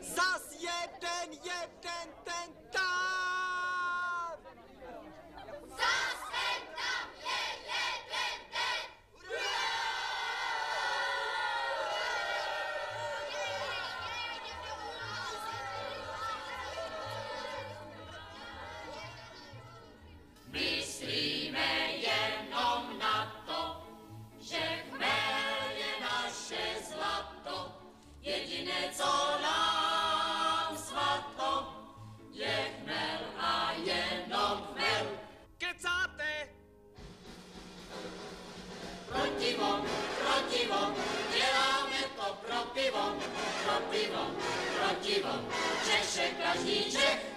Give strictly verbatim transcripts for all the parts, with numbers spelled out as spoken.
Zas jeden, jeden, ten tam! Zas ten tam je jeden, ten! Myslíme jenom na to, že chmel je naše zlato, jediné, co nám svato, je chmel a jenom chmel. Kecáte! Proti vám, proti vám, děláme to pro pivo, pro pivo, proti vám, Češe každý Čech.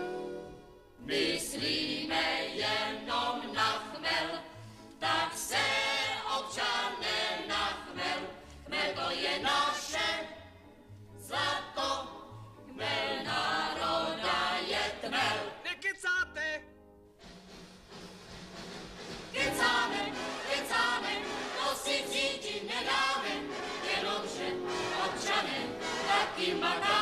Myslíme jenom na chmel, tak se občané na chmel, chmel to je naše zlato, chmel národa je tmel. Nekecáte! Kecáme, kecáme, to si cítit nedáme, jenomže občané taky makáme.